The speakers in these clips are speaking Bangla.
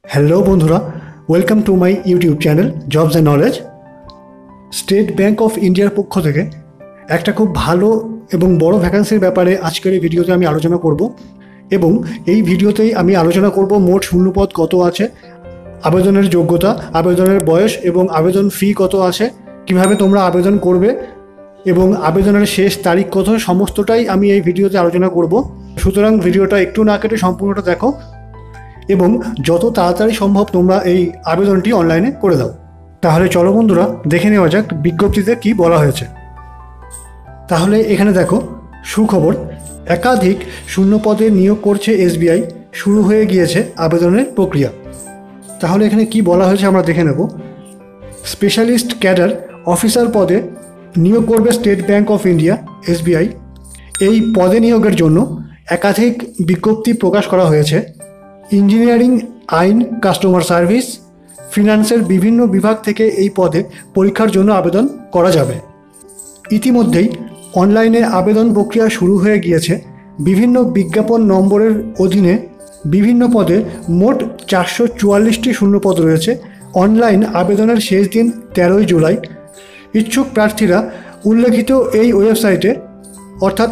হ্যালো বন্ধুরা, welcome to my YouTube channel jobs and knowledge. State bank of ইন্ডিয়ার পক্ষ থেকে একটা খুব ভালো এবং বড় ভ্যাকান্সির ব্যাপারে আজকের এই ভিডিওতে আমি আলোচনা করব এবং এই ভিডিওতেই আমি আলোচনা করব মোট শূন্যপদ কত আছে, আবেদনের যোগ্যতা, আবেদনের বয়স এবং আবেদন ফি কত আছে, কিভাবে তোমরা আবেদন করবে এবং আবেদনের শেষ তারিখ কত, সমস্তটাই আমি এই ভিডিওতে আলোচনা করব। সুতরাং ভিডিওটা একটু না কেটে সম্পূর্ণটা দেখো এবং যত তাড়াতাড়ি সম্ভব তোমরা এই আবেদনটি অনলাইনে করে দাও। তাহলে চলো বন্ধুরা, দেখে নেওয়া যাক বিজ্ঞপ্তিতে কি বলা হয়েছে। তাহলে এখানে দেখো, সুখবর, একাধিক শূন্যপদে নিয়োগ করছে এসবিআই, শুরু হয়ে গিয়েছে আবেদনের প্রক্রিয়া। তাহলে এখানে কি বলা হয়েছে আমরা দেখে নেব। স্পেশালিস্ট ক্যাডার অফিসার পদে নিয়োগ করবে state bank of India SBI. এই পদে নিয়োগের জন্য একাধিক বিজ্ঞপ্তি প্রকাশ করা হয়েছে। ইঞ্জিনিয়ারিং, আইন, কাস্টমার সার্ভিস, ফিনান্সের বিভিন্ন বিভাগ থেকে এই পদে পরীক্ষার জন্য আবেদন করা যাবে। ইতিমধ্যেই অনলাইনে আবেদন প্রক্রিয়া শুরু হয়ে গিয়েছে। বিভিন্ন বিজ্ঞাপন নম্বরের অধীনে বিভিন্ন পদে মোট 444টি শূন্যপদ রয়েছে। অনলাইন আবেদনের শেষ দিন 13ই জুলাই। ইচ্ছুক প্রার্থীরা উল্লেখিত এই ওয়েবসাইটে অর্থাৎ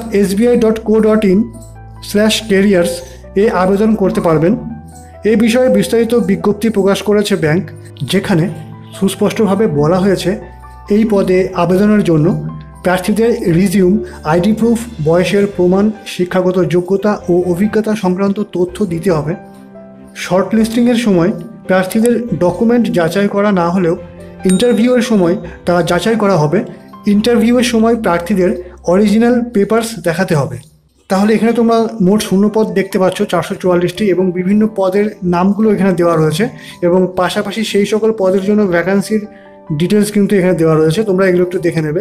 sbi.co.in/careers এ আবেদন করতে পারবেন। এ বিষয়ে বিস্তারিত বিজ্ঞপ্তি প্রকাশ করেছে ব্যাংক, যেখানে সুস্পষ্টভাবে বলা হয়েছে এই পদে আবেদনের জন্য প্রার্থীদের রিজিউম, আইডি প্রুফ, বয়সের প্রমাণ, শিক্ষাগত যোগ্যতা ও অভিজ্ঞতা সংক্রান্ত তথ্য দিতে হবে। শর্ট লিস্টিংয়ের সময় প্রার্থীদের ডকুমেন্ট যাচাই করা না হলেও ইন্টারভিউয়ের সময় তা যাচাই করা হবে। ইন্টারভিউয়ের সময় প্রার্থীদের অরিজিনাল পেপারস দেখাতে হবে। তাহলে এখানে তোমরা মোট শূন্যপদ দেখতে পাচ্ছ 444টি এবং বিভিন্ন পদের নামগুলো এখানে দেওয়া রয়েছে এবং পাশাপাশি সেই সকল পদের জন্য ভ্যাকান্সির ডিটেলস কিন্তু এখানে দেওয়া রয়েছে। তোমরা এগুলো একটু দেখে নেবে।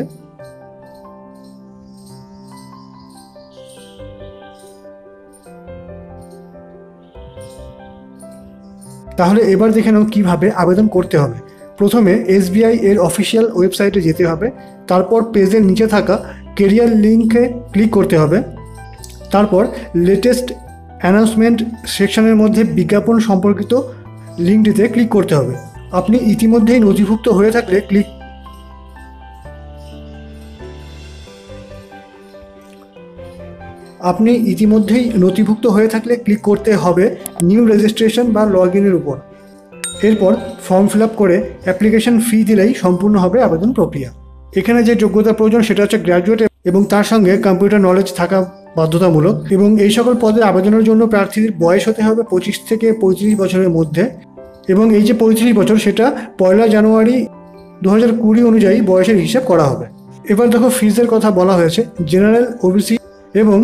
তাহলে এবার দেখে নাও কীভাবে আবেদন করতে হবে। প্রথমে এসবিআই এর অফিসিয়াল ওয়েবসাইটে যেতে হবে। তারপর পেজের নিচে থাকা কেরিয়ার লিঙ্কে ক্লিক করতে হবে। তারপর লেটেস্ট অ্যানাউন্সমেন্ট সেকশনের মধ্যে বিজ্ঞাপন সম্পর্কিত লিঙ্কটিতে ক্লিক করতে হবে। আপনি ইতিমধ্যেই নথিভুক্ত হয়ে থাকলে ক্লিক করতে হবে নিউ রেজিস্ট্রেশন বা লগ ইনের উপর। এরপর ফর্ম ফিল আপ করে অ্যাপ্লিকেশন ফি দিলেই সম্পূর্ণ হবে আবেদন প্রক্রিয়া। এখানে যে যোগ্যতা প্রয়োজন সেটা হচ্ছে গ্র্যাজুয়েট এবং তার সঙ্গে কম্পিউটার নলেজ থাকা বাধ্যতামূলক। এবং এই সকল পদে আবেদনের জন্য প্রার্থীর বয়স হতে হবে 25 থেকে 35 বছরের মধ্যে। এবং এই যে 35 বছর, সেটা 1 জানুয়ারি 2020 অনুযায়ী বয়সের হিসাব করা হবে। এবার দেখো, ফিজের কথা বলা হয়েছে। জেনারেল, ওবিসি এবং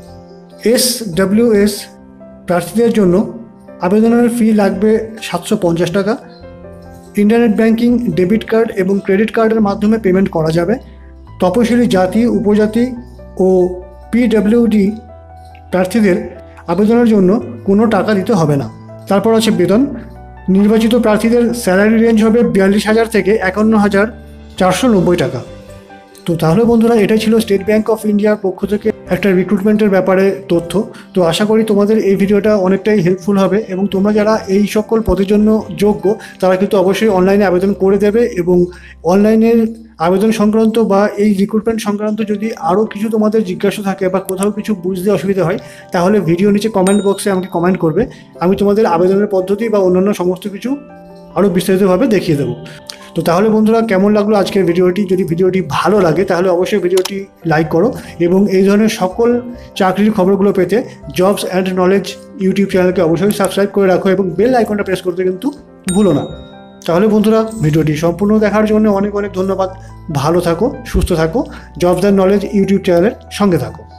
SWS প্রার্থীদের জন্য আবেদনের ফি লাগবে 750 টাকা। ইন্টারনেট ব্যাংকিং, ডেবিট কার্ড এবং ক্রেডিট কার্ডের মাধ্যমে পেমেন্ট করা যাবে। তপশিলি জাতি, উপজাতি ও PWD প্রার্থীদের আবেদনের জন্য কোনো টাকা দিতে হবে না। তারপর আছে বেতন। নির্বাচিত প্রার্থীদের স্যালারি রেঞ্জ হবে 42,000 থেকে 51,490 টাকা। তো তাহলে বন্ধুরা, এটাই ছিল স্টেট ব্যাঙ্ক অফ ইন্ডিয়ার পক্ষ থেকে একটা রিক্রুটমেন্টের ব্যাপারে তথ্য। তো আশা করি তোমাদের এই ভিডিওটা অনেকটাই হেল্পফুল হবে এবং তোমরা যারা এই সকল পদের জন্য যোগ্য তারা কিন্তু অবশ্যই অনলাইনে আবেদন করে দেবে। এবং অনলাইনের আবেদন সংক্রান্ত বা এই রিক্রুটমেন্ট সংক্রান্ত যদি আরও কিছু তোমাদের জিজ্ঞাসা থাকে বা কোথাও কিছু বুঝতে অসুবিধা হয়, তাহলে ভিডিও নিচে কমেন্ট বক্সে আমাকে কমেন্ট করবে। আমি তোমাদের আবেদনের পদ্ধতি বা অন্যান্য সমস্ত কিছু আরও বিস্তারিতভাবে দেখিয়ে দেবো। তো তাহলে বন্ধুরা, কেমন লাগলো আজকের ভিডিওটি? যদি ভিডিওটি ভালো লাগে তাহলে অবশ্যই ভিডিওটি লাইক করো এবং এই ধরনের সকল চাকরির খবরগুলো পেতে জবস অ্যান্ড নলেজ ইউটিউব চ্যানেলকে অবশ্যই সাবস্ক্রাইব করে রাখো এবং বেল আইকনটা প্রেস করতে কিন্তু ভুলো না। তাহলে বন্ধুরা, ভিডিওটি সম্পূর্ণ দেখার জন্য অনেক অনেক ধন্যবাদ। ভালো থাকো, সুস্থ থাকো, জবস অ্যান্ড নলেজ ইউটিউব চ্যানেলের সঙ্গে থাকো।